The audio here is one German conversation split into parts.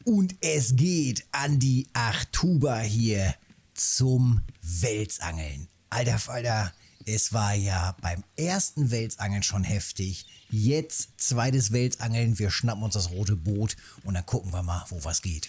Und es geht an die 8 Tuber hier zum Welsangeln. Alter Falter, es war ja beim ersten Welsangeln schon heftig. Jetzt zweites Welsangeln, wir schnappen uns das rote Boot und dann gucken wir mal, wo was geht.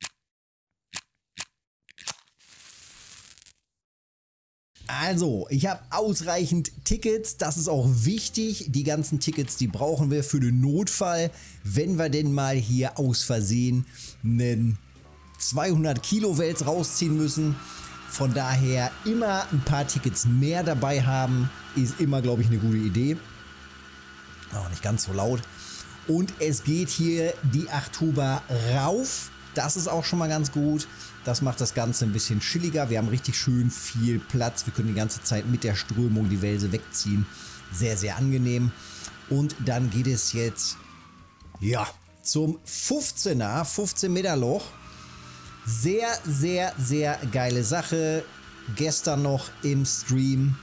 Also, ich habe ausreichend Tickets, das ist auch wichtig. Die ganzen Tickets, die brauchen wir für den Notfall, wenn wir denn mal hier aus Versehen einen 200 Kilo Wels rausziehen müssen. Von daher immer ein paar Tickets mehr dabei haben, ist immer, glaube ich, eine gute Idee. Aber nicht ganz so laut. Und es geht hier die 8 Tuber rauf. Das ist auch schon mal ganz gut. Das macht das Ganze ein bisschen chilliger. Wir haben richtig schön viel Platz. Wir können die ganze Zeit mit der Strömung die Welse wegziehen. Sehr, sehr angenehm. Und dann geht es jetzt, ja, zum 15er, 15 Meter Loch. Sehr, sehr, sehr geile Sache. Gestern noch im Stream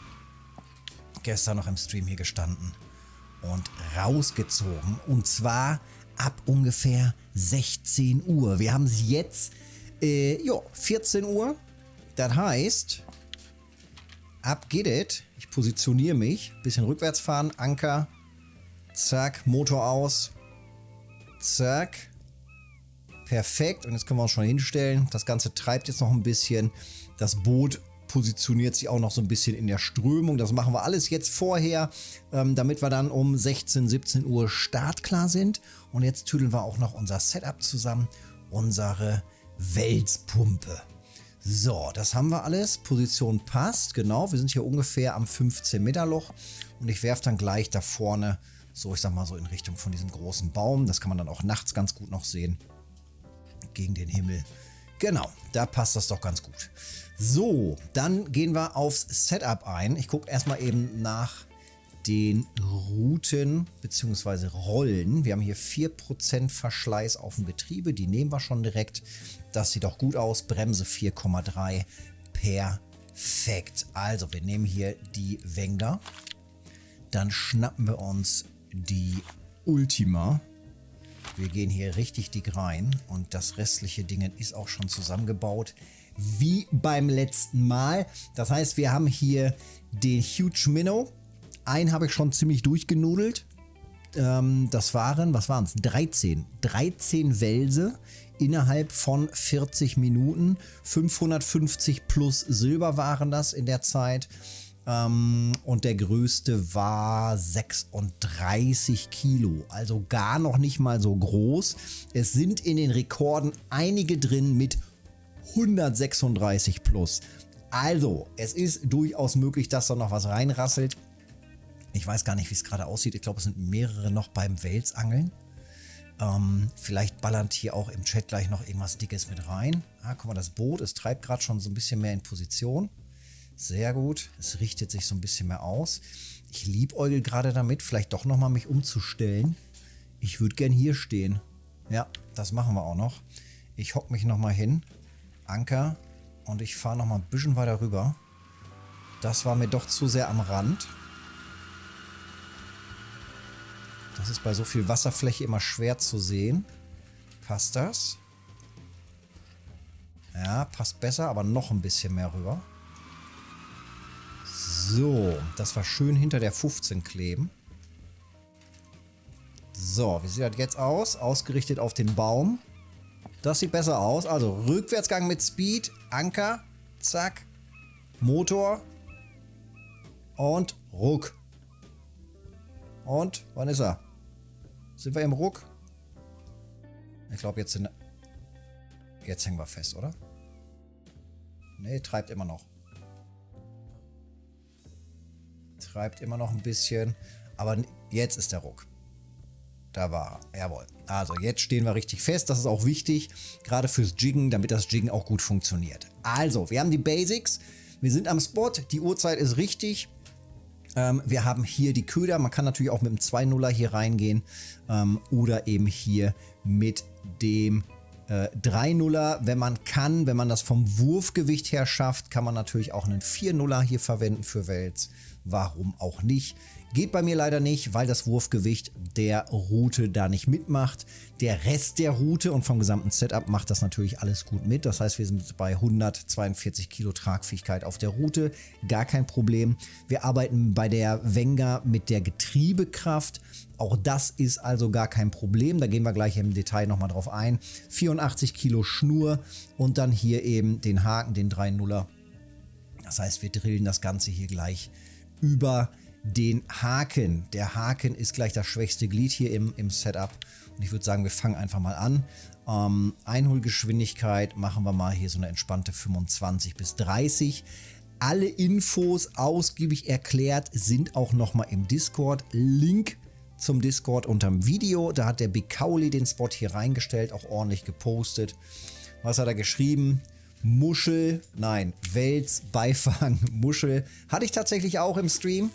hier gestanden und rausgezogen. Und zwar ab ungefähr 16 Uhr. Wir haben es jetzt 14 Uhr. Das heißt, ab geht es. Ich positioniere mich. Bisschen rückwärts fahren. Anker. Zack. Motor aus. Zack. Perfekt. Und jetzt können wir uns schon hinstellen. Das Ganze treibt jetzt noch ein bisschen. Das Boot positioniert sich auch noch so ein bisschen in der Strömung. Das machen wir alles jetzt vorher, damit wir dann um 16, 17 Uhr startklar sind. Und jetzt tüdeln wir auch noch unser Setup zusammen. Unsere Welspumpe. So, das haben wir alles. Position passt. Genau, wir sind hier ungefähr am 15 Meter Loch. Und ich werfe dann gleich da vorne, so ich sag mal so in Richtung von diesem großen Baum. Das kann man dann auch nachts ganz gut noch sehen. Gegen den Himmel. Genau, da passt das doch ganz gut. So, dann gehen wir aufs Setup ein. Ich gucke erstmal eben nach den Routen bzw. Rollen. Wir haben hier 4% Verschleiß auf dem Getriebe. Die nehmen wir schon direkt. Das sieht auch gut aus. Bremse 4,3. Perfekt. Also, wir nehmen hier die Wengler. Dann schnappen wir uns die Ultima. Wir gehen hier richtig dick rein und das restliche Ding ist auch schon zusammengebaut, wie beim letzten Mal. Das heißt, wir haben hier den Huge Minnow. Einen habe ich schon ziemlich durchgenudelt. Das waren, was waren es? 13 Welse innerhalb von 40 Minuten. 550 plus Silber waren das in der Zeit. Und der größte war 36 Kilo, also gar noch nicht mal so groß. Es sind in den Rekorden einige drin mit 136 plus. Also, es ist durchaus möglich, dass da noch was reinrasselt. Ich weiß gar nicht, wie es gerade aussieht. Ich glaube, es sind mehrere noch beim Welsangeln. Vielleicht ballert hier auch im Chat gleich noch irgendwas Dickes mit rein. Ah, guck mal, das Boot, es treibt gerade schon so ein bisschen mehr in Position. Sehr gut. Es richtet sich so ein bisschen mehr aus. Ich liebäugel gerade damit, vielleicht doch nochmal mich umzustellen. Ich würde gern hier stehen. Ja, das machen wir auch noch. Ich hocke mich nochmal hin. Anker. Und ich fahre nochmal ein bisschen weiter rüber. Das war mir doch zu sehr am Rand. Das ist bei so viel Wasserfläche immer schwer zu sehen. Passt das? Ja, passt besser, aber noch ein bisschen mehr rüber. So, das war schön hinter der 15 kleben. So, wie sieht das jetzt aus? Ausgerichtet auf den Baum. Das sieht besser aus. Also Rückwärtsgang mit Speed, Anker, zack, Motor und Ruck. Und, wann ist er? Sind wir im Ruck? Ich glaube, jetzt hängen wir fest, oder? Ne, treibt immer noch. Treibt immer noch ein bisschen, aber jetzt ist der Ruck. Da war er, jawohl. Also jetzt stehen wir richtig fest, das ist auch wichtig, gerade fürs Jiggen, damit das Jiggen auch gut funktioniert. Also, wir haben die Basics, wir sind am Spot, die Uhrzeit ist richtig. Wir haben hier die Köder, man kann natürlich auch mit dem 2-0er hier reingehen oder eben hier mit dem 3-0er, wenn man kann, wenn man das vom Wurfgewicht her schafft, kann man natürlich auch einen 4-0er hier verwenden für Wels. Warum auch nicht? Geht bei mir leider nicht, weil das Wurfgewicht der Route da nicht mitmacht. Der Rest der Route und vom gesamten Setup macht das natürlich alles gut mit. Das heißt, wir sind bei 142 Kilo Tragfähigkeit auf der Route. Gar kein Problem. Wir arbeiten bei der Wenger mit der Getriebekraft. Auch das ist also gar kein Problem. Da gehen wir gleich im Detail nochmal drauf ein. 84 Kilo Schnur und dann hier eben den Haken, den 3-0er. Das heißt, wir drillen das Ganze hier gleich über den Haken. Der Haken ist gleich das schwächste Glied hier im Setup. Und ich würde sagen, wir fangen einfach mal an. Einholgeschwindigkeit machen wir mal hier so eine entspannte 25 bis 30. Alle Infos ausgiebig erklärt sind auch nochmal im Discord. Link zum Discord unterm Video. Da hat der Big Kauli den Spot hier reingestellt, auch ordentlich gepostet. Was hat er geschrieben? Muschel, nein, Wels, Beifang, Muschel. Hatte ich tatsächlich auch im Stream.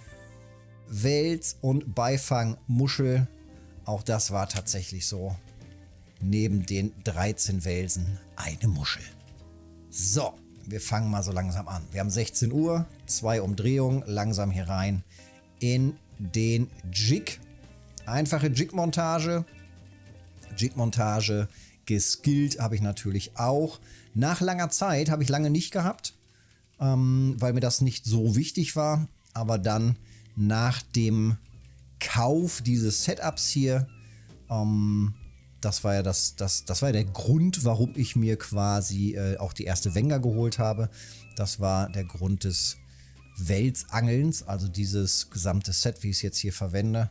Wels und Beifang, Muschel. Auch das war tatsächlich so. Neben den 13 Welsen eine Muschel. So, wir fangen mal so langsam an. Wir haben 16 Uhr, 2 Umdrehungen, langsam hier rein in den Jig. Einfache Jig-Montage. Jig-Montage, geskillt habe ich natürlich auch. Nach langer Zeit, habe ich lange nicht gehabt, weil mir das nicht so wichtig war. Aber dann nach dem Kauf dieses Setups hier, das war ja das war ja der Grund, warum ich mir quasi auch die erste Wenger geholt habe. Das war der Grund des Welsangelns, also dieses gesamte Set, wie ich es jetzt hier verwende.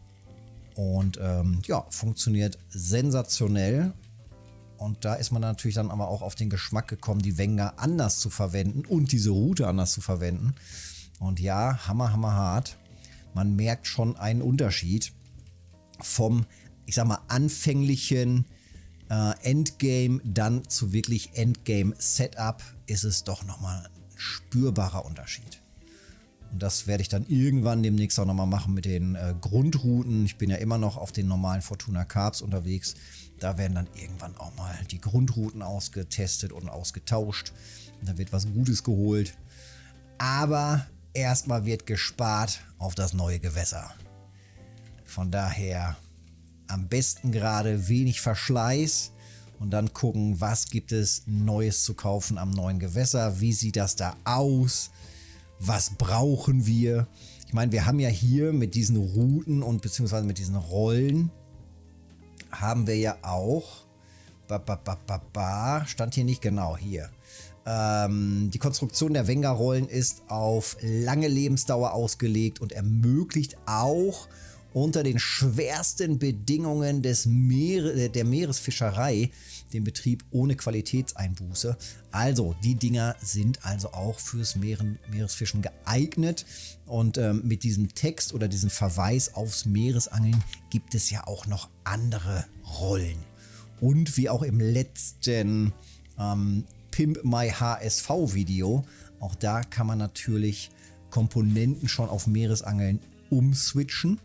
Und ja, funktioniert sensationell. Und da ist man natürlich dann aber auch auf den Geschmack gekommen, die Wenger anders zu verwenden und diese Route anders zu verwenden. Und ja, hammerhart. Man merkt schon einen Unterschied vom, ich sag mal, anfänglichen Endgame dann zu wirklich Endgame-Setup ist es doch nochmal ein spürbarer Unterschied. Und das werde ich dann irgendwann demnächst auch nochmal machen mit den Grundrouten. Ich bin ja immer noch auf den normalen Fortuna Carps unterwegs. Da werden dann irgendwann auch mal die Grundrouten ausgetestet und ausgetauscht. Und da wird was Gutes geholt. Aber erstmal wird gespart auf das neue Gewässer. Von daher am besten gerade wenig Verschleiß und dann gucken, was gibt es Neues zu kaufen am neuen Gewässer. Wie sieht das da aus? Was brauchen wir? Ich meine, wir haben ja hier mit diesen Routen und beziehungsweise mit diesen Rollen haben wir ja auch, stand hier nicht genau, hier. Die Konstruktion der Wenger-Rollen ist auf lange Lebensdauer ausgelegt und ermöglicht auch unter den schwersten Bedingungen der Meeresfischerei den Betrieb ohne Qualitätseinbuße. Also die Dinger sind also auch fürs Meeresfischen geeignet. Und mit diesem Text oder diesem Verweis aufs Meeresangeln gibt es ja auch noch andere Rollen. Und wie auch im letzten Pimp My HSV Video, auch da kann man natürlich Komponenten schon auf Meeresangeln umswitchen.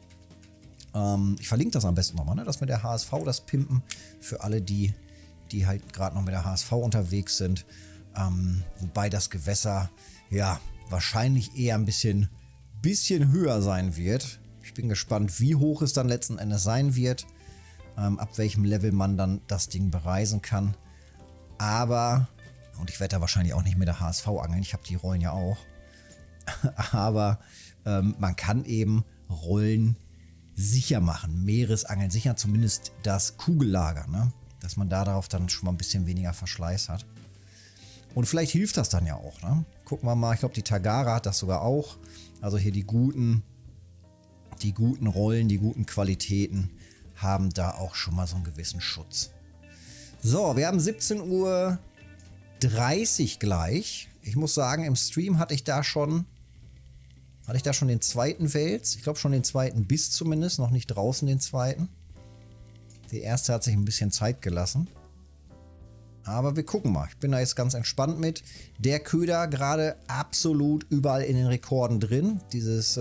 Ich verlinke das am besten nochmal, ne? Das mit der HSV, das Pimpen, für alle, die halt gerade noch mit der HSV unterwegs sind. Wobei das Gewässer ja wahrscheinlich eher ein bisschen höher sein wird. Ich bin gespannt, wie hoch es dann letzten Endes sein wird, ab welchem Level man dann das Ding bereisen kann. Aber, und ich werde da wahrscheinlich auch nicht mit der HSV angeln, ich habe die Rollen ja auch, aber man kann eben Rollen sicher machen, Meeresangeln sicher, zumindest das Kugellager, ne? Dass man darauf dann schon mal ein bisschen weniger Verschleiß hat. Und vielleicht hilft das dann ja auch, ne? Gucken wir mal, ich glaube die Tagara hat das sogar auch. Also hier die guten Rollen, die guten Qualitäten haben da auch schon mal so einen gewissen Schutz. So, wir haben 17:30 Uhr gleich. Ich muss sagen, im Stream hatte ich da schon den zweiten Wels. Ich glaube schon den zweiten Biss zumindest, noch nicht draußen den zweiten. Der erste hat sich ein bisschen Zeit gelassen. Aber wir gucken mal. Ich bin da jetzt ganz entspannt mit. Der Köder gerade absolut überall in den Rekorden drin. Dieses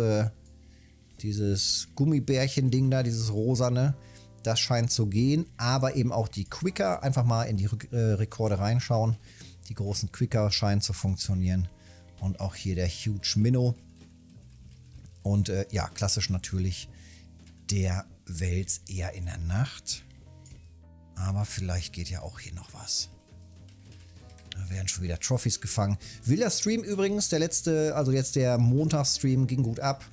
Gummibärchen-Ding da, dieses rosane, das scheint zu gehen. Aber eben auch die Quicker. Einfach mal in die Rekorde reinschauen. Die großen Quicker scheinen zu funktionieren. Und auch hier der Huge Minnow. Und ja, klassisch natürlich der Wels eher in der Nacht. Aber vielleicht geht ja auch hier noch was. Da werden schon wieder Trophys gefangen. Wilder Stream übrigens, der letzte, also jetzt der Montagsstream ging gut ab.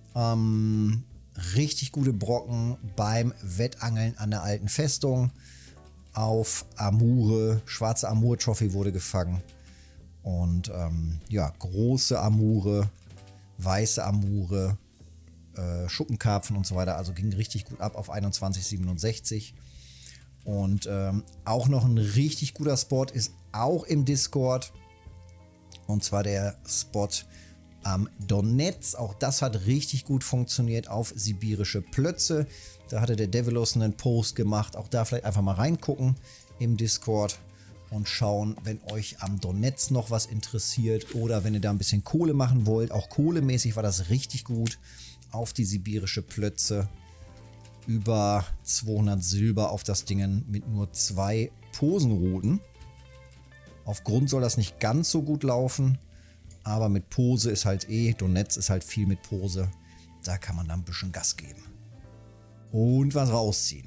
Richtig gute Brocken beim Wettangeln an der alten Festung. Auf Amure, schwarze Amur-Trophy wurde gefangen. Und ja, große Amure, weiße Amure, Schuppenkarpfen und so weiter. Also ging richtig gut ab auf 21,67. Und auch noch ein richtig guter Spot ist auch im Discord. Und zwar der Spot am Donetsk. Auch das hat richtig gut funktioniert auf sibirische Plötze. Da hatte der Devilos einen Post gemacht. Auch da vielleicht einfach mal reingucken im Discord und schauen, wenn euch am Donetsk noch was interessiert oder wenn ihr da ein bisschen Kohle machen wollt. Auch kohlemäßig war das richtig gut auf die sibirische Plötze. Über 200 Silber auf das Ding mit nur 2 Posenrouten. Auf Grund soll das nicht ganz so gut laufen, aber mit Pose ist halt Donetsk ist halt viel mit Pose. Da kann man dann ein bisschen Gas geben. Und was rausziehen.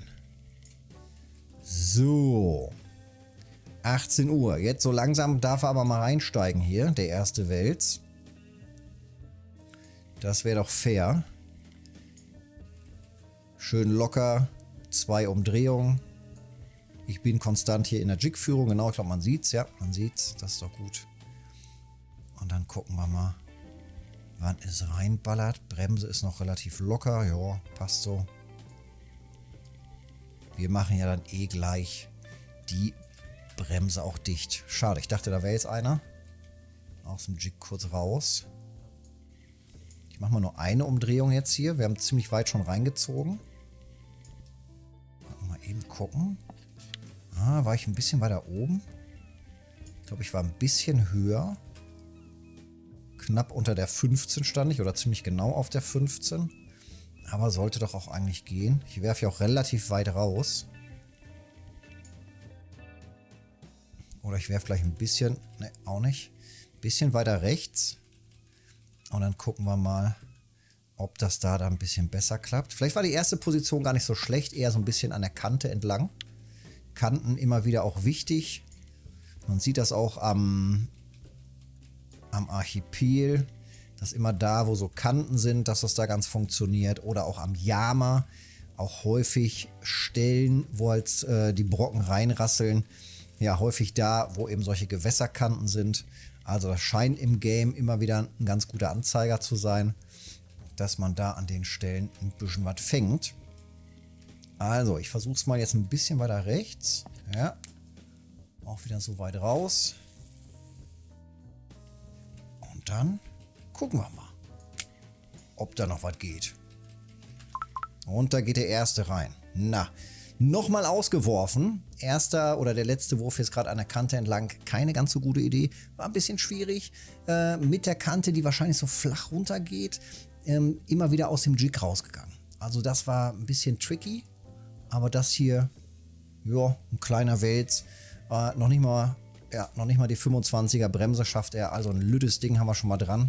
So. 18 Uhr. Jetzt so langsam darf er aber mal reinsteigen hier, der erste Wels. Das wäre doch fair. Schön locker. 2 Umdrehungen. Ich bin konstant hier in der Jig-Führung. Genau, ich glaube, man sieht's. Ja, man sieht's. Das ist doch gut. Und dann gucken wir mal, wann es reinballert. Bremse ist noch relativ locker. Ja, passt so. Wir machen ja dann gleich die Bremse auch dicht. Schade, ich dachte, da wäre jetzt einer. Aus dem Jig kurz raus. Ich mache mal nur eine Umdrehung jetzt hier. Wir haben ziemlich weit schon reingezogen. Mal eben gucken. Ah, war ich ein bisschen weiter oben? Ich glaube, ich war ein bisschen höher. Knapp unter der 15 stand ich oder ziemlich genau auf der 15. Aber sollte doch auch eigentlich gehen. Ich werfe ja auch relativ weit raus. Oder ich werfe gleich ein bisschen, ne, auch nicht. Ein bisschen weiter rechts. Und dann gucken wir mal, ob das da ein bisschen besser klappt. Vielleicht war die erste Position gar nicht so schlecht, eher so ein bisschen an der Kante entlang. Kanten immer wieder auch wichtig. Man sieht das auch am Archipel, dass immer da, wo so Kanten sind, dass das da ganz funktioniert. Oder auch am Yama, auch häufig Stellen, wo halt die Brocken reinrasseln. Ja, häufig da, wo eben solche Gewässerkanten sind. Also das scheint im Game immer wieder ein ganz guter Anzeiger zu sein, dass man da an den Stellen ein bisschen was fängt. Also, ich versuche es mal jetzt ein bisschen weiter rechts. Ja, auch wieder so weit raus. Und dann gucken wir mal, ob da noch was geht. Und da geht der erste rein. Na, nochmal ausgeworfen. Erster oder der letzte Wurf jetzt gerade an der Kante entlang. Keine ganz so gute Idee. War ein bisschen schwierig. Mit der Kante, die wahrscheinlich so flach runtergeht, immer wieder aus dem Jig rausgegangen. Also das war ein bisschen tricky. Aber das hier, ja, ein kleiner Wels. Noch nicht mal die 25er Bremse schafft er. Also ein lüttes Ding haben wir schon mal dran.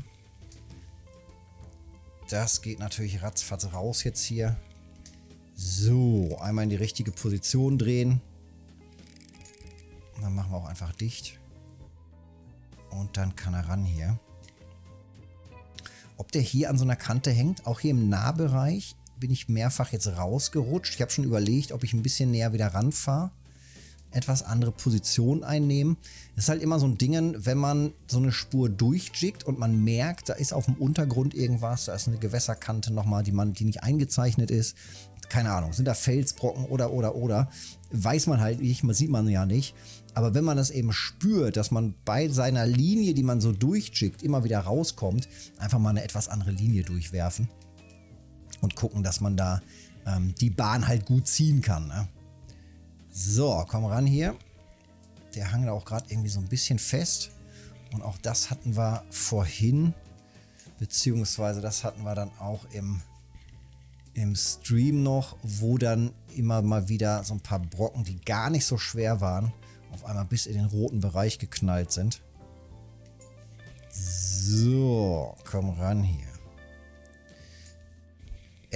Das geht natürlich ratzfatz raus jetzt hier. So, einmal in die richtige Position drehen. Und dann machen wir auch einfach dicht. Und dann kann er ran hier. Ob der hier an so einer Kante hängt, auch hier im Nahbereich, bin ich mehrfach jetzt rausgerutscht. Ich habe schon überlegt, ob ich ein bisschen näher wieder ranfahre. Etwas andere Position einnehmen. Das ist halt immer so ein Ding, wenn man so eine Spur durchjiggt und man merkt, da ist auf dem Untergrund irgendwas, da ist eine Gewässerkante nochmal, die nicht eingezeichnet ist. Keine Ahnung, sind da Felsbrocken oder. Weiß man halt nicht, sieht man ja nicht. Aber wenn man das eben spürt, dass man bei seiner Linie, die man so durchjiggt, immer wieder rauskommt, einfach mal eine etwas andere Linie durchwerfen. Und gucken, dass man da die Bahn halt gut ziehen kann. Ne? So, komm ran hier. Der hang da auch gerade irgendwie so ein bisschen fest. Und auch das hatten wir vorhin. Beziehungsweise das hatten wir dann auch im Stream noch, wo dann immer mal wieder so ein paar Brocken, die gar nicht so schwer waren, auf einmal bis in den roten Bereich geknallt sind. So, komm ran hier.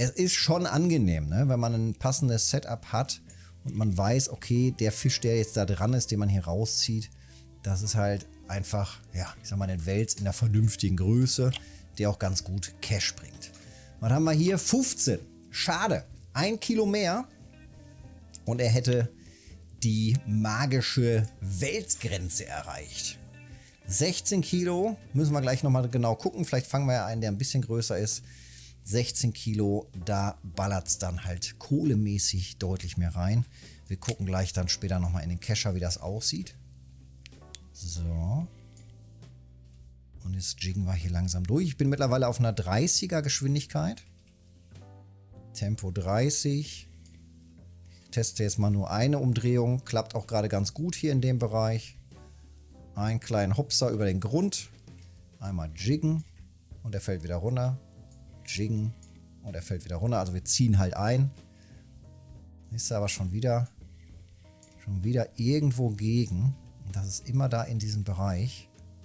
es ist schon angenehm, ne? Wenn man ein passendes Setup hat und man weiß, okay, der Fisch, der jetzt da dran ist, den man hier rauszieht, das ist halt einfach, ja, ich sag mal, ein Wels in der vernünftigen Größe, der auch ganz gut Cash bringt. Was haben wir hier? 15. Schade. 1 Kilo mehr und er hätte die magische Welsgrenze erreicht. 16 Kilo, müssen wir gleich nochmal genau gucken. Vielleicht fangen wir ja einen, der ein bisschen größer ist. 16 Kilo, da ballert es dann halt kohlemäßig deutlich mehr rein. Wir gucken gleich dann später nochmal in den Kescher, wie das aussieht. So. Und jetzt jiggen wir hier langsam durch. Ich bin mittlerweile auf einer 30er Geschwindigkeit. Tempo 30. Ich teste jetzt mal nur eine Umdrehung. Klappt auch gerade ganz gut hier in dem Bereich. Einen kleinen Hopser über den Grund. Einmal jiggen. Und er fällt wieder runter. Jiggen. Und er fällt wieder runter. Also wir ziehen halt ein. Ist aber schon wieder irgendwo gegen. Und das ist immer da in diesem Bereich.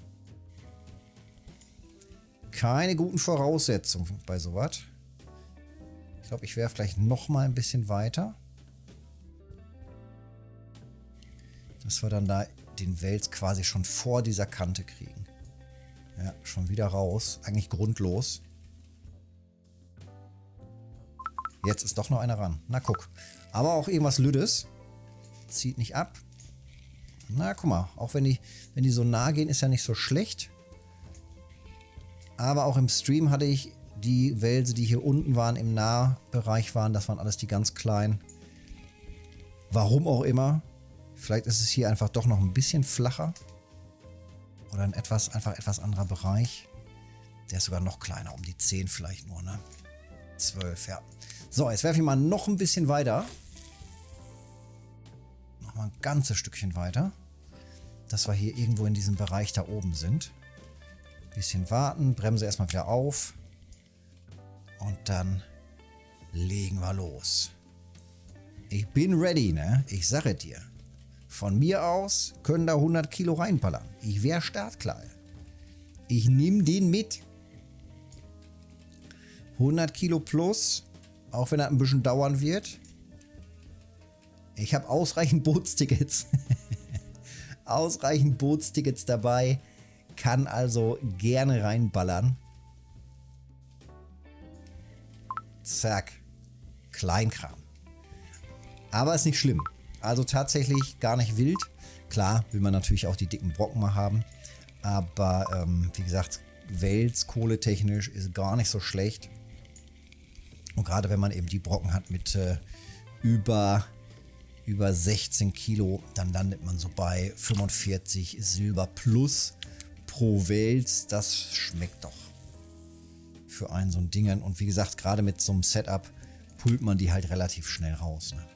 Keine guten Voraussetzungen bei sowas. Ich glaube, ich werfe vielleicht noch mal ein bisschen weiter. Dass wir dann da den Wels quasi schon vor dieser Kante kriegen. Ja, schon wieder raus. Eigentlich grundlos. Jetzt ist doch noch einer ran. Na, guck. Aber auch irgendwas Lüdes. Zieht nicht ab. Na, guck mal. Auch wenn die so nah gehen, ist ja nicht so schlecht. Aber auch im Stream hatte ich die Welse, die hier unten waren, im Nahbereich waren. Das waren alles die ganz kleinen. Warum auch immer. Vielleicht ist es hier einfach doch noch ein bisschen flacher. Oder ein etwas anderer Bereich. Der ist sogar noch kleiner. Um die 10 vielleicht nur, ne? 12, ja. So, jetzt werfe ich mal noch ein bisschen weiter. Nochmal ein ganzes Stückchen weiter. Dass wir hier irgendwo in diesem Bereich da oben sind. Bisschen warten, bremse erstmal wieder auf. Und dann legen wir los. Ich bin ready, ne? Ich sage dir. Von mir aus können da 100 Kilo reinballern. Ich wäre startklar. Ich nehme den mit. 100 Kilo plus, auch wenn das ein bisschen dauern wird. Ich habe ausreichend Bootstickets. Ausreichend Bootstickets dabei. Kann also gerne reinballern. Zack. Kleinkram. Aber ist nicht schlimm. Also tatsächlich gar nicht wild. Klar, will man natürlich auch die dicken Brocken mal haben. Aber wie gesagt, Wels kohletechnisch ist gar nicht so schlecht. Und gerade wenn man eben die Brocken hat mit über 16 Kilo, dann landet man so bei 45 Silber plus pro Wels. Das schmeckt doch für einen so ein Dingen. Und wie gesagt, gerade mit so einem Setup pullt man die halt relativ schnell raus. Ne?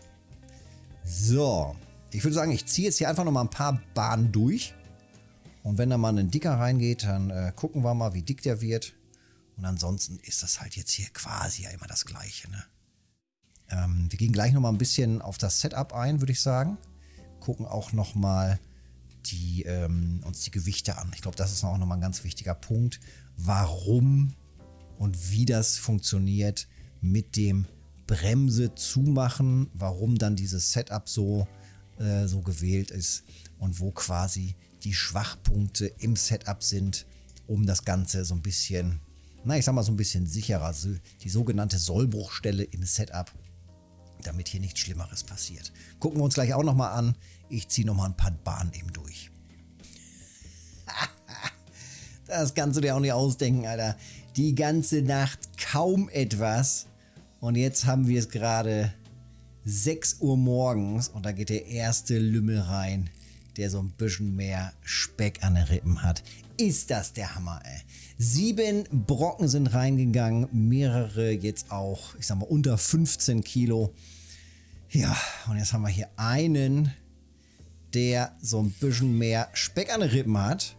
So, ich würde sagen, ich ziehe jetzt hier einfach noch mal ein paar Bahnen durch. Und wenn da mal ein dicker reingeht, dann gucken wir mal, wie dick der wird. Und ansonsten ist das halt jetzt hier quasi ja immer das Gleiche. Ne? Wir gehen gleich noch mal ein bisschen auf das Setup ein, würde ich sagen. Gucken auch noch mal uns die Gewichte an. Ich glaube, das ist auch noch mal ein ganz wichtiger Punkt. Warum und wie das funktioniert mit dem Bremse zumachen, warum dann dieses Setup so gewählt ist und wo quasi die Schwachpunkte im Setup sind, um das Ganze so ein bisschen, na, ich sag mal so ein bisschen sicherer, die sogenannte Sollbruchstelle im Setup, damit hier nichts Schlimmeres passiert. Gucken wir uns gleich auch nochmal an. Ich ziehe nochmal ein paar Bahnen eben durch. Das kannst du dir auch nicht ausdenken, Alter. Die ganze Nacht kaum etwas. Und jetzt haben wir es gerade 6 Uhr morgens und da geht der erste Lümmel rein, der so ein bisschen mehr Speck an den Rippen hat. Ist das der Hammer, ey. 7 Brocken sind reingegangen, mehrere jetzt auch, ich sag mal, unter 15 Kilo. Ja, und jetzt haben wir hier einen, der so ein bisschen mehr Speck an den Rippen hat.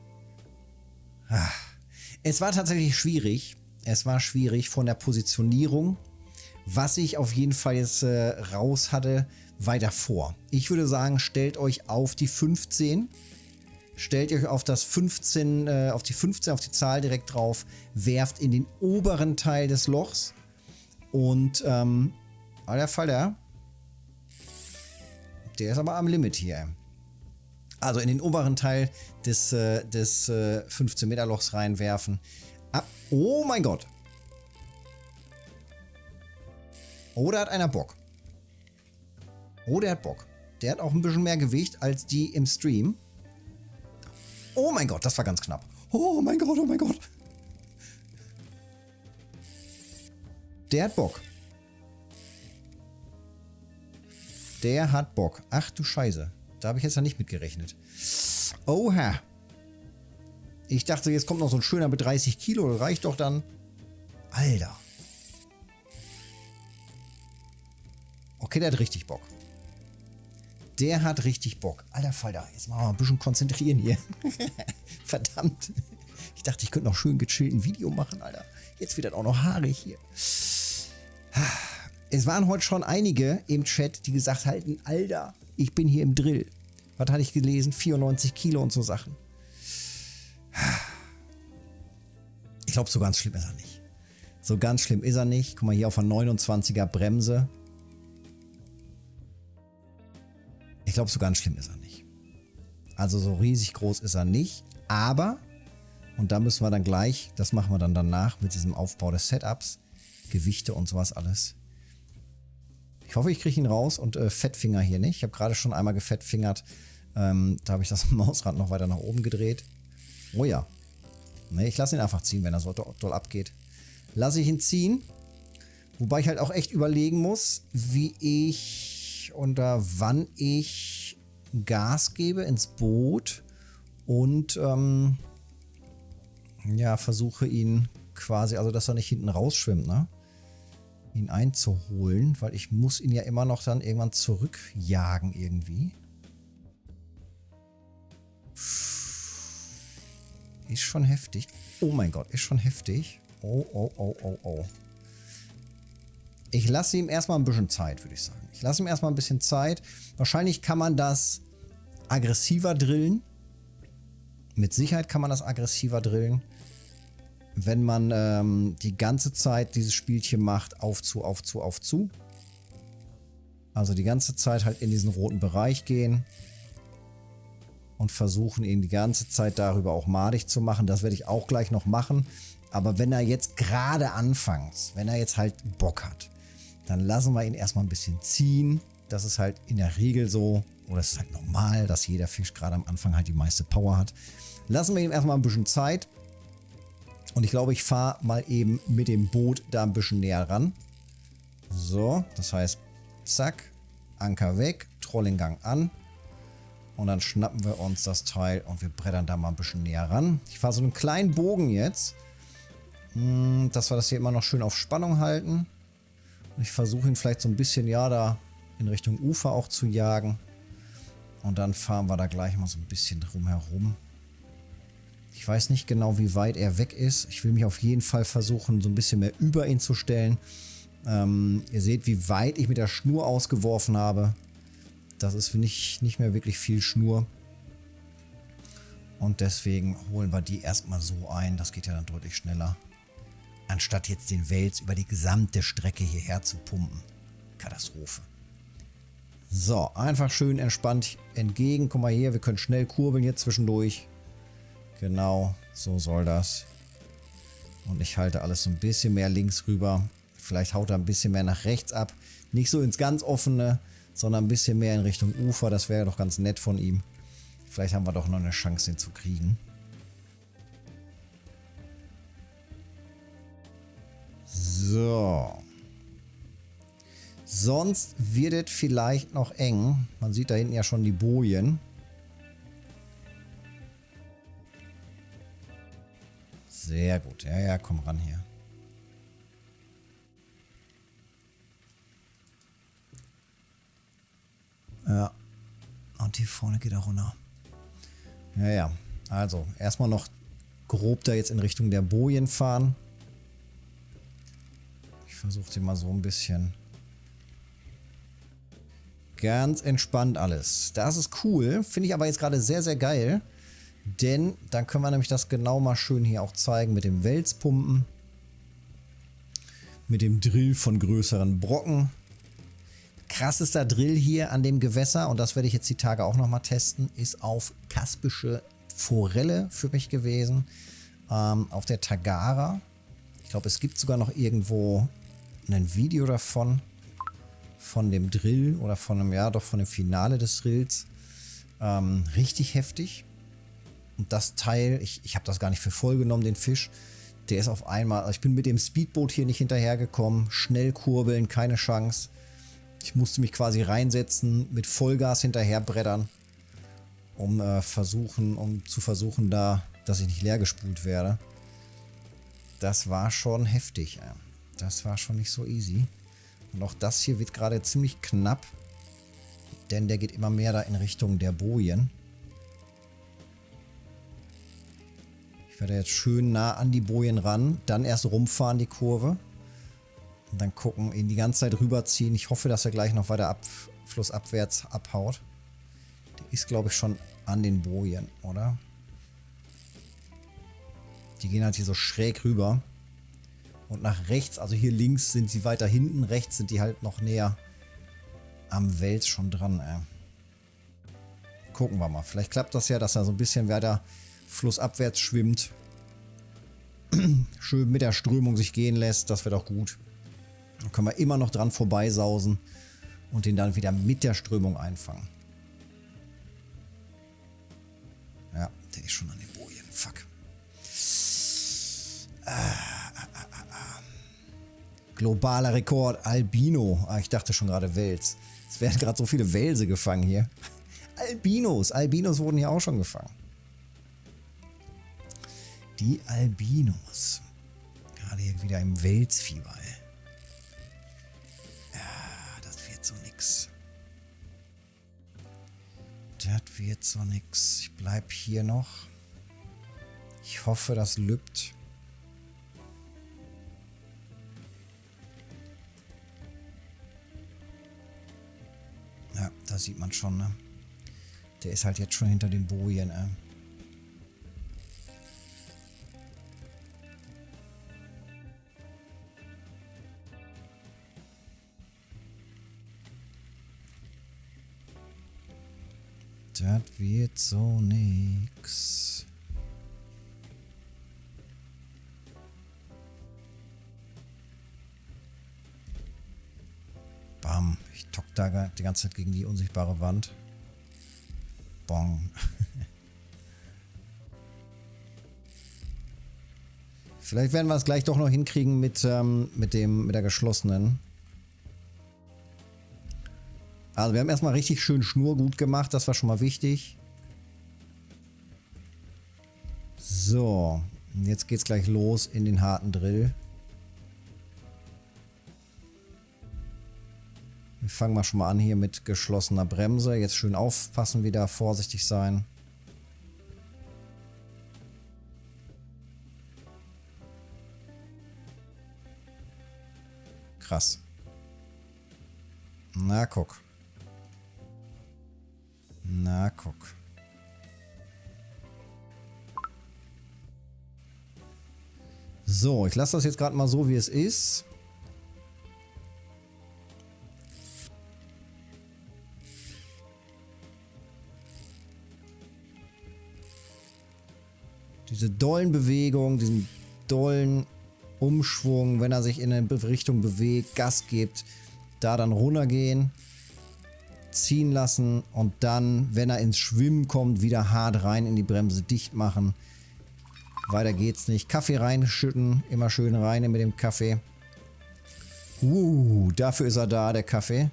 Es war tatsächlich schwierig. Es war schwierig von der Positionierung. Was ich auf jeden Fall jetzt raus hatte, weiter vor. Ich würde sagen, stellt euch auf die 15. Stellt euch auf das 15, auf die Zahl direkt drauf. Werft in den oberen Teil des Lochs. Und, alter Falter, der ist aber am Limit hier. Also in den oberen Teil des 15 Meter Lochs reinwerfen. Oh mein Gott. Oh, da hat einer Bock. Oh, der hat Bock. Der hat auch ein bisschen mehr Gewicht als die im Stream. Oh mein Gott, das war ganz knapp. Oh mein Gott, oh mein Gott. Der hat Bock. Der hat Bock. Ach du Scheiße. Da habe ich jetzt ja nicht mit gerechnet. Oha. Ich dachte, jetzt kommt noch so ein schöner mit 30 Kilo. Das reicht doch dann. Alter. Okay, der hat richtig Bock. Der hat richtig Bock. Alter Falter, jetzt machen wir mal ein bisschen konzentrieren hier. Verdammt. Ich dachte, ich könnte noch schön gechillt ein Video machen, Alter. Jetzt wird das auch noch haarig hier. Es waren heute schon einige im Chat, die gesagt halten, Alter, ich bin hier im Drill. Was hatte ich gelesen? 94 Kilo und so Sachen. Ich glaube, so ganz schlimm ist er nicht. So ganz schlimm ist er nicht. Guck mal hier auf einer 29er Bremse. Ich glaube, so ganz schlimm ist er nicht. Also so riesig groß ist er nicht. Aber, und da müssen wir dann gleich, das machen wir dann danach mit diesem Aufbau des Setups, Gewichte und sowas alles. Ich hoffe, ich kriege ihn raus und Fettfinger hier nicht. Ich habe gerade schon einmal gefettfingert. Da habe ich das Mausrad noch weiter nach oben gedreht. Oh ja. Ne, ich lasse ihn einfach ziehen, wenn er so doll abgeht. Lasse ich ihn ziehen. Wobei ich halt auch echt überlegen muss, wie ich oder wann ich Gas gebe ins Boot und ja, versuche ihn quasi, also dass er nicht hinten rausschwimmt, ne? Ihn einzuholen, weil ich muss ihn ja immer noch dann irgendwann zurückjagen irgendwie. Ist schon heftig. Oh mein Gott, ist schon heftig. Oh, oh, oh, oh, oh. Ich lasse ihm erstmal ein bisschen Zeit, würde ich sagen. Ich lasse ihm erstmal ein bisschen Zeit. Wahrscheinlich kann man das aggressiver drillen. Mit Sicherheit kann man das aggressiver drillen. Wenn man die ganze Zeit dieses Spielchen macht, auf zu. Also die ganze Zeit halt in diesen roten Bereich gehen. Und versuchen ihn die ganze Zeit darüber auch madig zu machen. Das werde ich auch gleich noch machen. Aber wenn er jetzt gerade anfängt, wenn er jetzt halt Bock hat, dann lassen wir ihn erstmal ein bisschen ziehen. Das ist halt in der Regel so, oder es ist halt normal, dass jeder Fisch gerade am Anfang halt die meiste Power hat. Lassen wir ihm erstmal ein bisschen Zeit. Und ich glaube, ich fahre mal eben mit dem Boot da ein bisschen näher ran. So, das heißt, zack, Anker weg, Trollinggang an. Und dann schnappen wir uns das Teil und wir brettern da mal ein bisschen näher ran. Ich fahre so einen kleinen Bogen jetzt, dass wir das hier immer noch schön auf Spannung halten. Und ich versuche ihn vielleicht so ein bisschen, ja, da in Richtung Ufer auch zu jagen. Und dann fahren wir da gleich mal so ein bisschen drum herum. Ich weiß nicht genau, wie weit er weg ist. Ich will mich auf jeden Fall versuchen, so ein bisschen mehr über ihn zu stellen. Ihr seht, wie weit ich mit der Schnur ausgeworfen habe. Das ist nicht mehr wirklich viel Schnur. Und deswegen holen wir die erstmal so ein. Das geht ja dann deutlich schneller. Anstatt jetzt den Wels über die gesamte Strecke hierher zu pumpen. Katastrophe. So, einfach schön entspannt entgegen. Guck mal hier, wir können schnell kurbeln hier zwischendurch. Genau, so soll das. Und ich halte alles so ein bisschen mehr links rüber. Vielleicht haut er ein bisschen mehr nach rechts ab. Nicht so ins ganz offene, sondern ein bisschen mehr in Richtung Ufer. Das wäre doch ganz nett von ihm. Vielleicht haben wir doch noch eine Chance, den zu kriegen. So. Sonst wird es vielleicht noch eng. Man sieht da hinten ja schon die Bojen. Sehr gut. Ja, ja, komm ran hier. Ja. Und hier vorne geht er runter. Ja, ja. Also, erstmal noch grob da jetzt in Richtung der Bojen fahren. Ich versuche den mal so ein bisschen. Ganz entspannt alles. Das ist cool. Finde ich aber jetzt gerade sehr, sehr geil. Denn dann können wir nämlich das genau mal schön hier auch zeigen mit dem Wälzpumpen. mit dem Drill von größeren Brocken. Krassester Drill hier an dem Gewässer, und das werde ich jetzt die Tage auch nochmal testen, ist auf kaspische Forelle für mich gewesen. Auf der Tagara. Ich glaube, es gibt sogar noch irgendwo ein Video davon. Von dem Drill oder von dem, ja doch, von dem Finale des Drills. Richtig heftig. Und das Teil, ich habe das gar nicht für voll genommen, den Fisch. Der ist auf einmal, also ich bin mit dem Speedboot hier nicht hinterhergekommen. Schnell kurbeln, keine Chance. Ich musste mich quasi reinsetzen, mit Vollgas hinterherbrettern, um zu versuchen da, dass ich nicht leer gespult werde. Das war schon heftig. Das war schon nicht so easy. Und auch das hier wird gerade ziemlich knapp, denn der geht immer mehr da in Richtung der Bojen. Ich werde jetzt schön nah an die Bojen ran, dann erst rumfahren die Kurve und dann gucken, ihn die ganze Zeit rüberziehen. Ich hoffe, dass er gleich noch weiter flussabwärts abhaut. Der ist, glaube ich, schon an den Bojen, oder? Die gehen halt hier so schräg rüber. Und nach rechts, also hier links sind sie weiter hinten, rechts sind die halt noch näher am Wels schon dran. Gucken wir mal. Vielleicht klappt das ja, dass er so ein bisschen weiter flussabwärts schwimmt. Schön mit der Strömung sich gehen lässt. Das wäre doch gut. Dann können wir immer noch dran vorbeisausen und den dann wieder mit der Strömung einfangen. Ja, der ist schon an den Bojen. Fuck. Globaler Rekord, Albino. Ich dachte schon gerade Wels. Es werden gerade so viele Welse gefangen hier. Albinos. Albinos wurden hier auch schon gefangen. Die Albinos. Gerade hier wieder im Welsfieber. Ja, das wird so nix. Das wird so nix. Ich bleib hier noch. Ich hoffe, das lübt. Ja, das sieht man schon, ne? Der ist halt jetzt schon hinter den Bojen, Das wird so nix. Bam. Ich tock da die ganze Zeit gegen die unsichtbare Wand. Bong. Vielleicht werden wir es gleich doch noch hinkriegen mit der geschlossenen. Also wir haben erstmal richtig schön Schnur gut gemacht. Das war schon mal wichtig. So. Und jetzt geht's gleich los in den harten Drill. Wir fangen mal schon mal an hier mit geschlossener Bremse. Jetzt schön aufpassen wieder, vorsichtig sein. Krass. Na, guck. Na, guck. So, ich lasse das jetzt gerade mal so, wie es ist. Diese dollen Bewegungen, diesen dollen Umschwung, wenn er sich in eine Richtung bewegt, Gas gibt, da dann runtergehen, ziehen lassen und dann, wenn er ins Schwimmen kommt, wieder hart rein in die Bremse, dicht machen. Weiter geht's nicht. Kaffee reinschütten, immer schön rein mit dem Kaffee. Dafür ist er da, der Kaffee.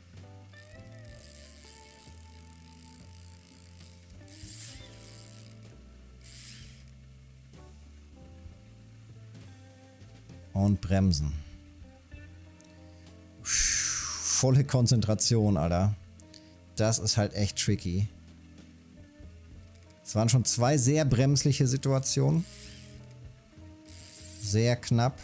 Und bremsen. Volle Konzentration, Alter. Das ist halt echt tricky. Es waren schon zwei sehr bremsliche Situationen. Sehr knapp.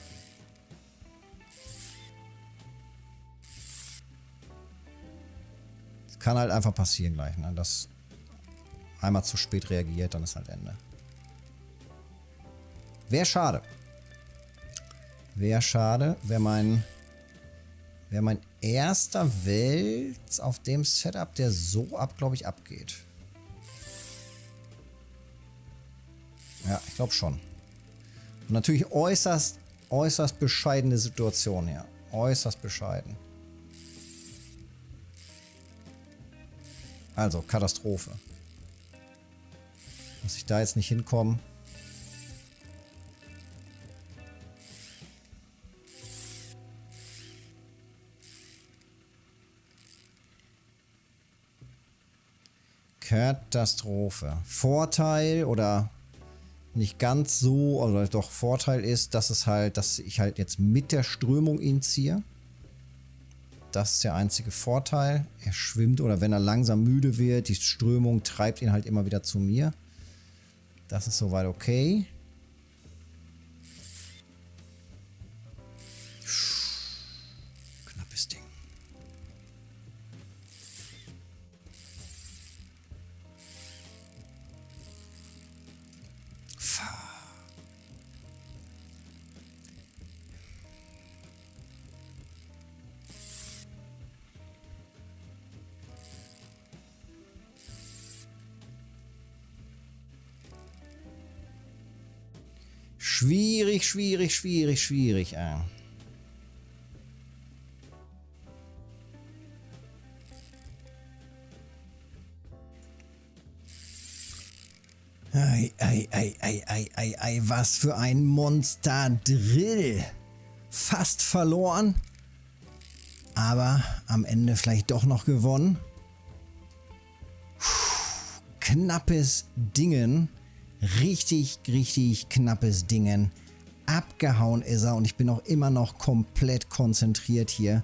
Es kann halt einfach passieren gleich, ne? Dass einmal zu spät reagiert, dann ist halt Ende. Wäre schade. Wäre schade, wäre mein erster Wels auf dem Setup, der so glaube ich, abgeht. Ja, ich glaube schon. Und natürlich äußerst bescheidene Situation, ja. Äußerst bescheiden. Also, Katastrophe. Dass ich da jetzt nicht hinkomme. Katastrophe. Vorteil oder nicht ganz so, oder doch Vorteil ist, dass ich halt jetzt mit der Strömung ihn ziehe. Das ist der einzige Vorteil. Er schwimmt oder wenn er langsam müde wird, die Strömung treibt ihn halt immer wieder zu mir. Das ist soweit okay. Knappes Ding. Schwierig. Ei, was für ein Monster-Drill. Fast verloren, aber am Ende vielleicht doch noch gewonnen. Knappes Dingen. Richtig knappes Dingen. Abgehauen ist er und ich bin auch immer noch komplett konzentriert hier.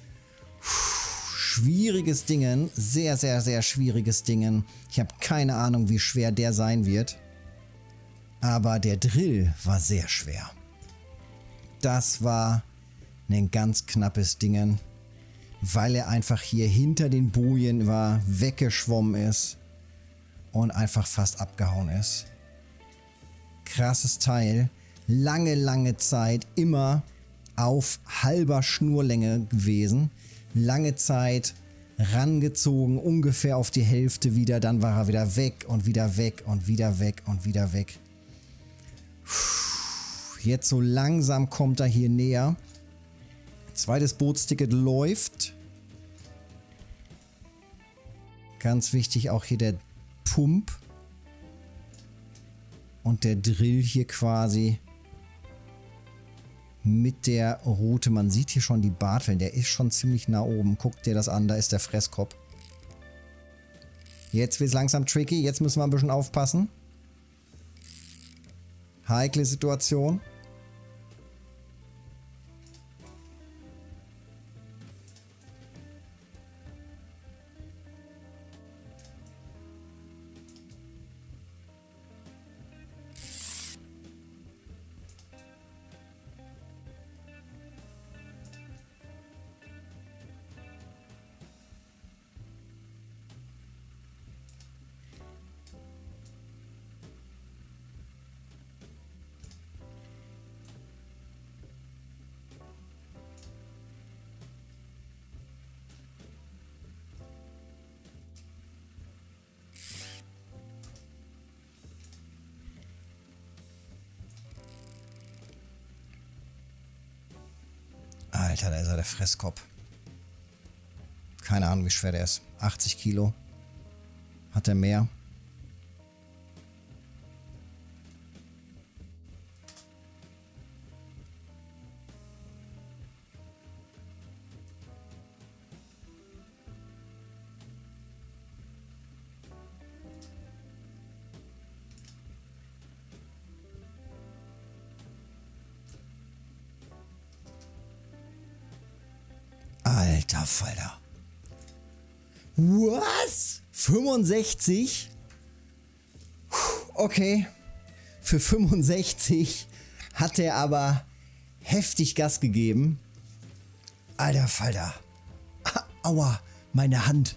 Schwieriges Dingen. Sehr schwieriges Dingen. Ich habe keine Ahnung, wie schwer der sein wird. Aber der Drill war sehr schwer. Das war ein ganz knappes Dingen. Weil er einfach hier hinter den Bojen war, weggeschwommen ist und einfach fast abgehauen ist. Krasses Teil. Lange Zeit immer auf halber Schnurlänge gewesen. Lange Zeit rangezogen, ungefähr auf die Hälfte wieder. Dann war er wieder weg und wieder weg und wieder weg und wieder weg. Jetzt so langsam kommt er hier näher. Zweites Bootsticket läuft. Ganz wichtig auch hier der Pump. Und der Drill hier quasi mit der Route. Man sieht hier schon die Barteln. Der ist schon ziemlich nah oben. Guckt dir das an. Da ist der Fresskopf. Jetzt wird es langsam tricky. Jetzt müssen wir ein bisschen aufpassen. Heikle Situation. Alter, da ist er, der Fresskopf. Keine Ahnung, wie schwer der ist. 80 Kilo. Hat er mehr? Alter Falter. Was? 65? Okay. Für 65 hat er aber heftig Gas gegeben. Alter Falter. Aua, meine Hand.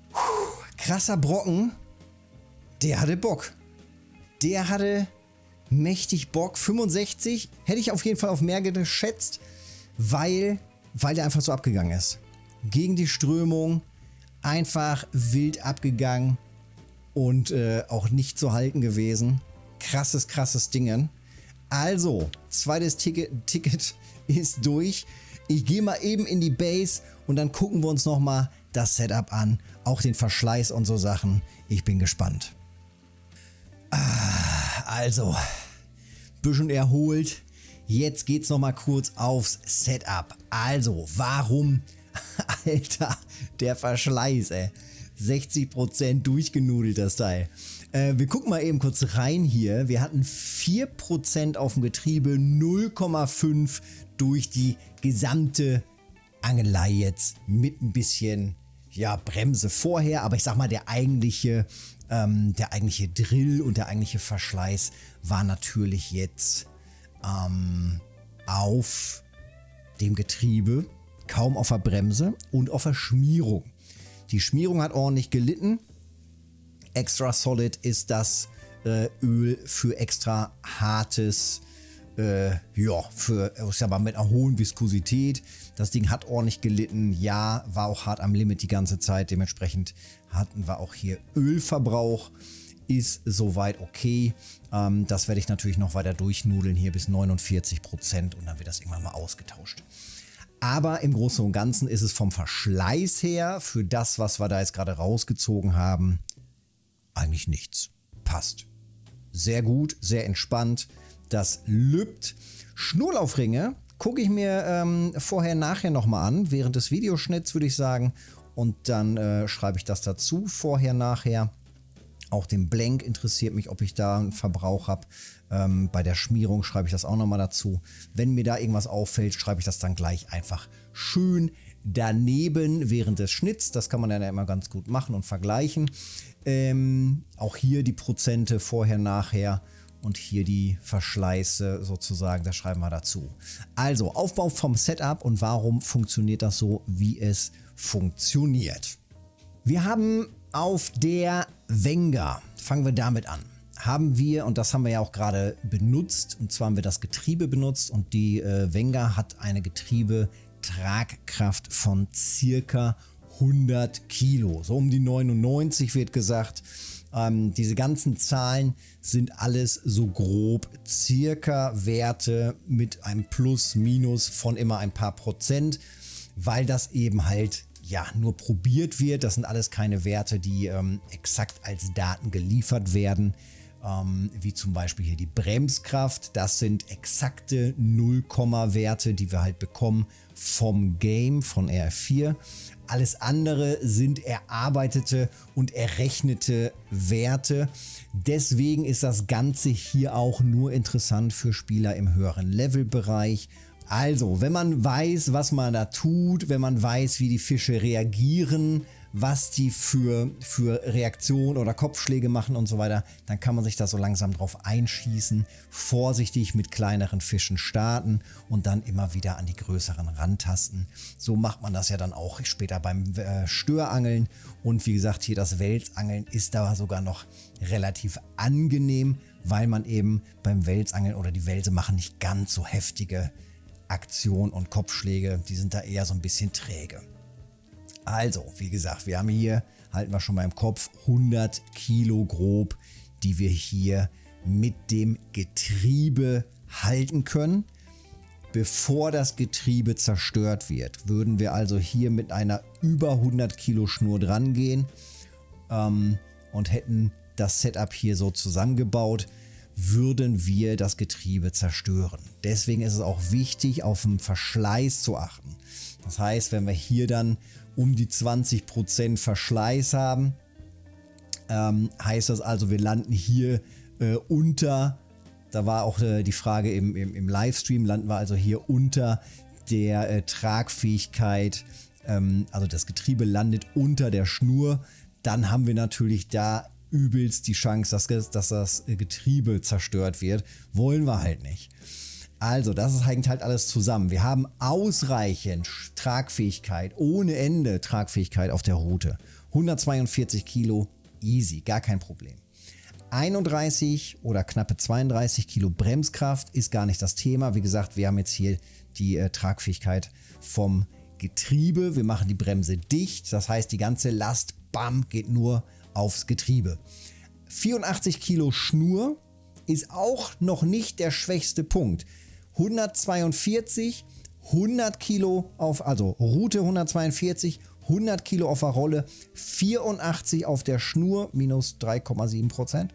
Krasser Brocken. Der hatte Bock. Der hatte mächtig Bock. 65 hätte ich auf jeden Fall auf mehr geschätzt, weil der einfach so abgegangen ist. Gegen die Strömung, einfach wild abgegangen und auch nicht zu halten gewesen. Krasses Dingen. Also, zweites Ticket ist durch. Ich gehe mal eben in die Base und dann gucken wir uns nochmal das Setup an. Auch den Verschleiß und so Sachen. Ich bin gespannt. Also, bisschen erholt. Jetzt geht's nochmal kurz aufs Setup. Also, warum? Alter, der Verschleiß, ey. 60% durchgenudelt, das Teil. Wir gucken mal eben kurz rein hier. Wir hatten 4% auf dem Getriebe, 0,5 durch die gesamte Angelei jetzt mit ein bisschen, ja, Bremse vorher. Aber ich sag mal, der eigentliche Drill und der eigentliche Verschleiß war natürlich jetzt auf dem Getriebe, kaum auf der Bremse und auf der Schmierung. Die Schmierung hat ordentlich gelitten. Extra Solid ist das Öl für extra hartes, ich sag mal, mit einer hohen Viskosität. Das Ding hat ordentlich gelitten. Ja, war auch hart am Limit die ganze Zeit. Dementsprechend hatten wir auch hier Ölverbrauch. Ist soweit okay. Das werde ich natürlich noch weiter durchnudeln hier bis 49% und dann wird das irgendwann mal ausgetauscht. Aber im Großen und Ganzen ist es vom Verschleiß her für das, was wir da jetzt gerade rausgezogen haben, eigentlich nichts. Passt. Sehr gut, sehr entspannt. Das lübt. Schnurlaufringe gucke ich mir vorher, nachher nochmal an. Während des Videoschnitts würde ich sagen. Und dann schreibe ich das dazu. Vorher, nachher. Auch den Blank interessiert mich, ob ich da einen Verbrauch habe. Bei der Schmierung schreibe ich das auch nochmal dazu. Wenn mir da irgendwas auffällt, schreibe ich das dann gleich einfach schön daneben während des Schnitts. Das kann man dann ja immer ganz gut machen und vergleichen. Auch hier die Prozente vorher, nachher und hier die Verschleiße sozusagen, das schreiben wir dazu. Also Aufbau vom Setup und warum funktioniert das so, wie es funktioniert. Wir haben auf der Wenger, fangen wir damit an, haben wir, und das haben wir ja auch gerade benutzt, und zwar haben wir das Getriebe benutzt und die Wenger hat eine Getriebetragkraft von circa 100 Kilo, so um die 99 wird gesagt. Diese ganzen Zahlen sind alles so grob circa Werte mit einem Plus, Minus von immer ein paar Prozent, weil das eben halt ja nur probiert wird. Das sind alles keine Werte, die exakt als Daten geliefert werden, wie zum Beispiel hier die Bremskraft. Das sind exakte Nullkomma-Werte, die wir halt bekommen vom Game, von RF4. Alles andere sind erarbeitete und errechnete Werte. Deswegen ist das Ganze hier auch nur interessant für Spieler im höheren Levelbereich. Also, wenn man weiß, was man da tut, wenn man weiß, wie die Fische reagieren, was die für Reaktionen oder Kopfschläge machen und so weiter, dann kann man sich da so langsam drauf einschießen, vorsichtig mit kleineren Fischen starten und dann immer wieder an die größeren rantasten. So macht man das ja dann auch später beim Störangeln. Und wie gesagt, hier das Welsangeln ist da sogar noch relativ angenehm, weil man eben beim Welsangeln oder die Welse machen nicht ganz so heftige Aktionen und Kopfschläge, die sind da eher so ein bisschen träge. Also, wie gesagt, wir haben hier, halten wir schon mal im Kopf, 100 Kilo grob, die wir hier mit dem Getriebe halten können. Bevor das Getriebe zerstört wird, würden wir also hier mit einer über 100 Kilo Schnur dran gehen und hätten das Setup hier so zusammengebaut, würden wir das Getriebe zerstören. Deswegen ist es auch wichtig, auf den Verschleiß zu achten. Das heißt, wenn wir hier dann um die 20% Verschleiß haben, heißt das also, wir landen hier unter, da war auch die Frage im Livestream, landen wir also hier unter der Tragfähigkeit, also das Getriebe landet unter der Schnur, dann haben wir natürlich da übelst die Chance, dass das Getriebe zerstört wird. Wollen wir halt nicht. Also, das hängt halt alles zusammen. Wir haben ausreichend Tragfähigkeit, ohne Ende Tragfähigkeit auf der Route. 142 Kilo, easy, gar kein Problem. 31 oder knappe 32 Kilo Bremskraft ist gar nicht das Thema. Wie gesagt, wir haben jetzt hier die Tragfähigkeit vom Getriebe. Wir machen die Bremse dicht. Das heißt, die ganze Last, bam, geht nur aufs Getriebe. 84 Kilo Schnur ist auch noch nicht der schwächste Punkt. 142, 100 Kilo auf, also Route 142, 100 Kilo auf der Rolle, 84 auf der Schnur, minus 3,7%.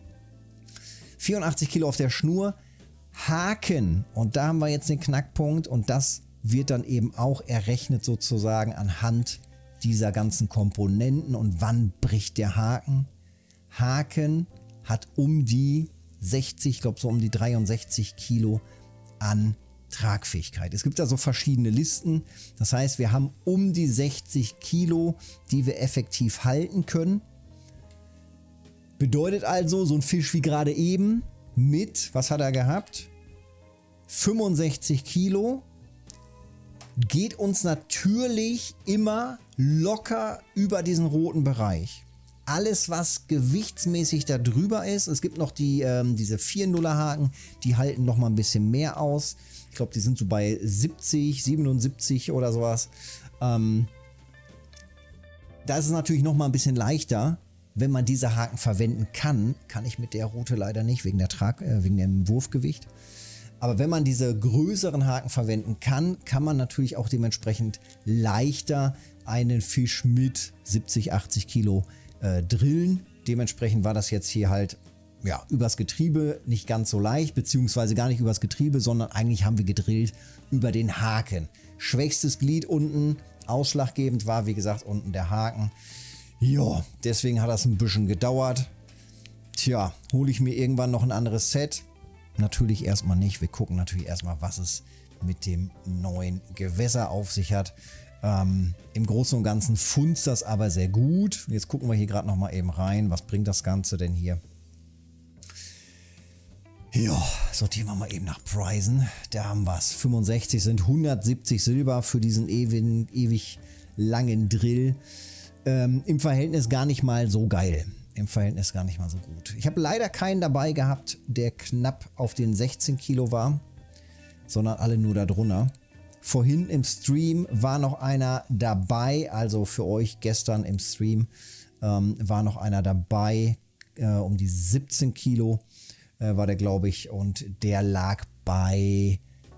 84 Kilo auf der Schnur, Haken. Und da haben wir jetzt den Knackpunkt und das wird dann eben auch errechnet sozusagen anhand dieser ganzen Komponenten. Und wann bricht der Haken? Haken hat um die 60, ich glaube so um die 63 Kilo an Tragfähigkeit. Es gibt da so verschiedene Listen. Das heißt, wir haben um die 60 Kilo, die wir effektiv halten können. Bedeutet also, so ein Fisch wie gerade eben mit, was hat er gehabt? 65 Kilo geht uns natürlich immer locker über diesen roten Bereich. Alles, was gewichtsmäßig da drüber ist, es gibt noch diese 4-0er Haken, die halten noch mal ein bisschen mehr aus. Ich glaube, die sind so bei 70, 77 oder sowas. Da ist es natürlich noch mal ein bisschen leichter, wenn man diese Haken verwenden kann. Kann ich mit der Route leider nicht, wegen dem Wurfgewicht. Aber wenn man diese größeren Haken verwenden kann, kann man natürlich auch dementsprechend leichter einen Fisch mit 70, 80 Kilo drillen. Dementsprechend war das jetzt hier halt ja, übers Getriebe nicht ganz so leicht, beziehungsweise gar nicht übers Getriebe, sondern eigentlich haben wir gedrillt über den Haken. Schwächstes Glied unten, ausschlaggebend war wie gesagt unten der Haken. Ja, deswegen hat das ein bisschen gedauert. Tja, hole ich mir irgendwann noch ein anderes Set? Natürlich erstmal nicht. Wir gucken natürlich erstmal, was es mit dem neuen Gewässer auf sich hat. Im Großen und Ganzen funzt das aber sehr gut. Jetzt gucken wir hier gerade noch mal eben rein. Was bringt das Ganze denn hier? Ja, sortieren wir mal eben nach Preisen. Da haben wir es. 65 sind 170 Silber für diesen ewig langen Drill. Im Verhältnis gar nicht mal so geil. Im Verhältnis gar nicht mal so gut. Ich habe leider keinen dabei gehabt, der knapp auf den 16 Kilo war, sondern alle nur darunter. Vorhin im Stream war noch einer dabei, also für euch gestern im Stream war noch einer dabei, um die 17 Kilo war der, glaube ich, und der lag bei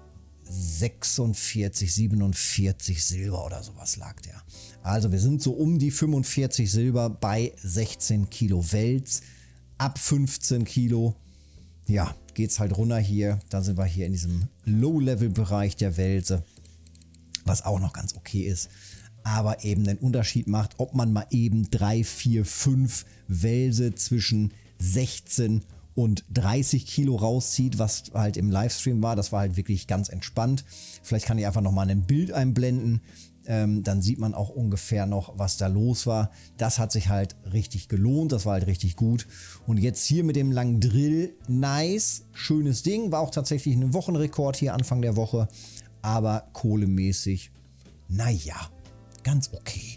46, 47 Silber oder sowas lag der. Also wir sind so um die 45 Silber bei 16 Kilo Wels. Ab 15 Kilo, ja, geht es halt runter hier. Da sind wir hier in diesem Low-Level-Bereich der Welse, was auch noch ganz okay ist. Aber eben den Unterschied macht, ob man mal eben 3, 4, 5 Welse zwischen 16 und 30 Kilo rauszieht, was halt im Livestream war. Das war halt wirklich ganz entspannt. Vielleicht kann ich einfach nochmal ein Bild einblenden. Dann sieht man auch ungefähr noch, was da los war. Das hat sich halt richtig gelohnt. Das war halt richtig gut. Und jetzt hier mit dem langen Drill. Nice. Schönes Ding. War auch tatsächlich ein Wochenrekord hier Anfang der Woche. Aber kohlemäßig, naja, ganz okay.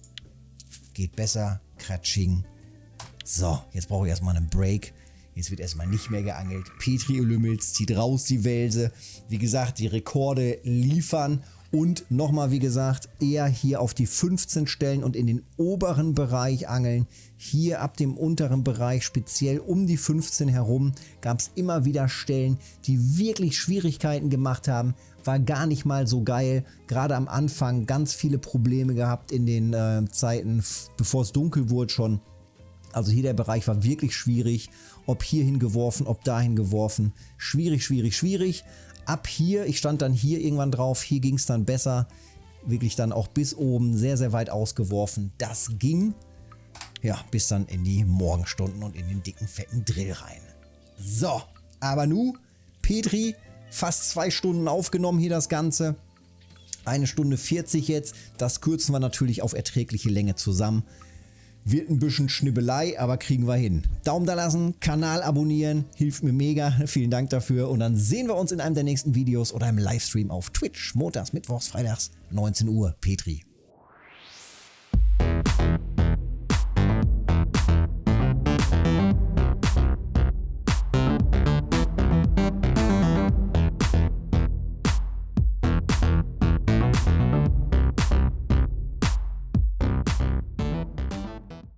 Geht besser. Kratsching. So, jetzt brauche ich erstmal einen Break. Jetzt wird erstmal nicht mehr geangelt. Petri Lümmels zieht raus die Welse. Wie gesagt, die Rekorde liefern. Und nochmal, wie gesagt, eher hier auf die 15 stellen und in den oberen Bereich angeln. Hier ab dem unteren Bereich, speziell um die 15 herum, gab es immer wieder Stellen, die wirklich Schwierigkeiten gemacht haben. War gar nicht mal so geil. Gerade am Anfang ganz viele Probleme gehabt in den Zeiten, bevor es dunkel wurde schon. Also hier der Bereich war wirklich schwierig. Ob hierhin geworfen, ob dahin geworfen. Schwierig, schwierig, schwierig. Ab hier, ich stand dann hier irgendwann drauf, hier ging es dann besser. Wirklich dann auch bis oben, sehr, sehr weit ausgeworfen. Das ging, ja, bis dann in die Morgenstunden und in den dicken, fetten Drill rein. So, aber nu, Petri, fast 2 Stunden aufgenommen hier das Ganze. 1 Stunde 40 jetzt. Das kürzen wir natürlich auf erträgliche Länge zusammen. Wird ein bisschen Schnibbelei, aber kriegen wir hin. Daumen da lassen, Kanal abonnieren, hilft mir mega. Vielen Dank dafür und dann sehen wir uns in einem der nächsten Videos oder im Livestream auf Twitch. Montags, Mittwochs, Freitags, 19 Uhr. Petri.